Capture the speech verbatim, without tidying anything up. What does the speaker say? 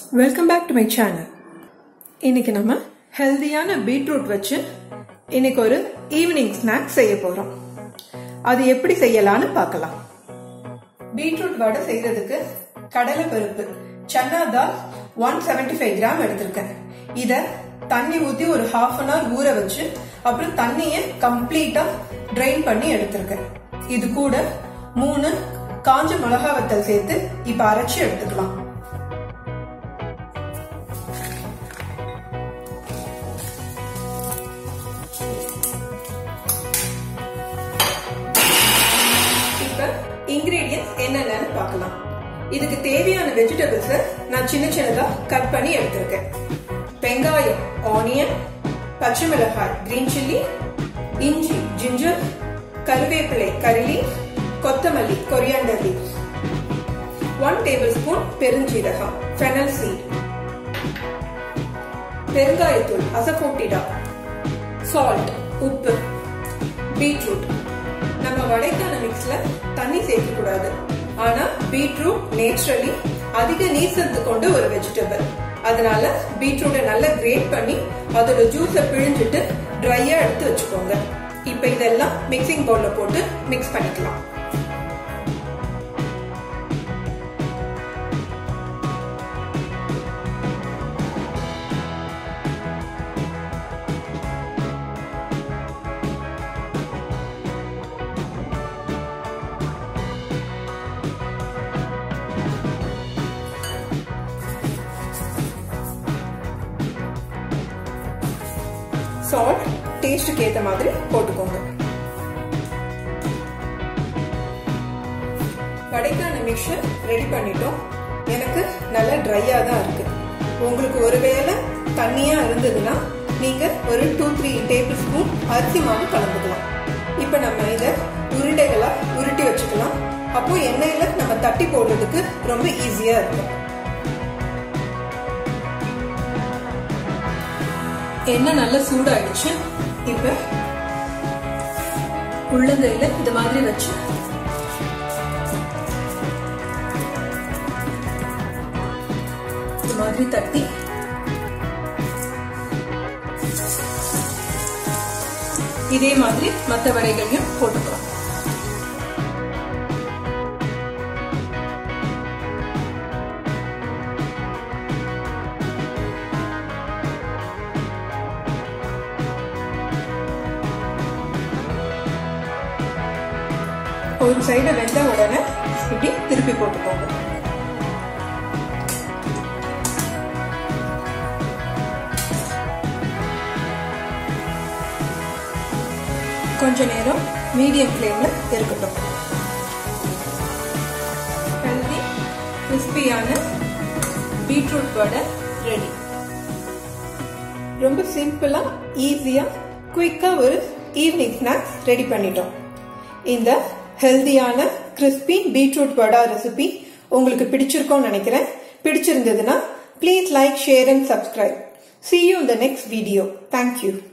Welcome back to my channel. இன்னைக்கு நம்ம ஹெல்தியான பீட்ரூட் வச்சு இன்னைக்கு ஒரு ஈவினிங் ஸ்நாக் செய்ய போறோம். அது எப்படி செய்யலாம்னு பார்க்கலாம். பீட்ரூட் வடை செய்யறதுக்கு கடலை பருப்பு chana dal one seventy five gram எடுத்திருக்கேன். இத தண்ணி ஊத்தி ஒரு ஹாஃப் அன் ஹவர் ஊற வச்சு அப்புறம் தண்ணியை கம்ப்ளீட்டா ட்ரைன் பண்ணி எடுத்திருக்கேன். இது கூட மூணு காஞ்ச மிளகா வத்தல் சேர்த்து இப்ப அரைச்சு எடுத்துக்கலாம். இன்கிரீடியன்ட்ஸ் என்னென்னு பார்க்கலாம். இதுக்கு தேவையான வெஜிடபிள்ஸ் நான் சின்ன சின்னதா கட் பண்ணி எடுத்திருக்கேன். வெங்காயம் ஆனியன், பச்சை மிளகாய் கிரீன் சில்லி, இஞ்சி ஜிஞ்சர், கருவேப்பிலை கரி லீஃப், கொத்தமல்லி coriander leaf, one tablespoon பெருஞ்சீரகம் ஃபெனல் சீட், பெருங்காயத்தூள் அசஃபோட்டிடா, சால்ட் உப்பு, பீட்ரூட். நம்ம வடைக்கான மிக்ஸ்ல தண்ணி சேர்க்க கூடாது. ஆனா பீட்ரூட் நேச்சுரலி அதிக நீர் சத்து கொண்ட ஒரு வெஜிடபிள். அதனால பீட்ரூட்டை நல்லா கிரேட் பண்ணி அதோட ஜூஸை பிழிஞ்சிட்டு ட்ரையா எடுத்து வச்சுக்கோங்க. இப்ப இதெல்லாம் மிக்சிங் பவுல்ல போட்டு மிக்ஸ் பண்ணிக்கலாம். சால்ட் டேஸ்டுக்கு ஏத்த மாதிரி போட்டுக்கோங்க. வடைக்கான மிக்சர் ரெடி பண்ணிட்டோம். எனக்கு நல்ல ட்ரையா தான் இருக்கு. உங்களுக்கு ஒருவேளை தண்ணியா இருந்ததுன்னா நீங்க ஒரு டூ த்ரீ டேபிள் ஸ்பூன் அரிசி மாவு கலந்துக்கலாம். இப்ப நம்ம இத உருண்டைகளா உருட்டி வச்சுக்கலாம். அப்போ எண்ணெயில நம்ம தட்டி போடுறதுக்கு ரொம்ப ஈஸியா இருக்கும். எண்ணெய் நல்லா சூடாயிடுச்சு. இப்ப உள்ளங்கையில இந்த மாதிரி வச்சு இந்த மாதிரி தட்டி இதே மாதிரி மற்ற வடைகளையும் போட்டுக்கலாம். ஒரு சைடு வெந்த உடனே இப்படி திருப்பி போட்டுக்கோங்க. கொஞ்ச நேரம் மீடியம் ஃப்ளேம்ல இருக்கட்டும். ஹெல்தி கிறிஸ்பியான பீட்ரூட் வடை ரெடி. ரொம்ப சிம்பிளா ஈஸியா குயிக்கா ஒரு ஈவினிங் ஸ்நாக்ஸ் ரெடி பண்ணிட்டோம். இந்த ஹெல்தியான கிறிஸ்பி பீட்ரூட் வடா ரெசிபி உங்களுக்கு பிடிச்சிருக்கும்னு நினைக்கிறேன். பிடிச்சிருந்ததுன்னா please like, share and subscribe. See you in the next video. Thank you.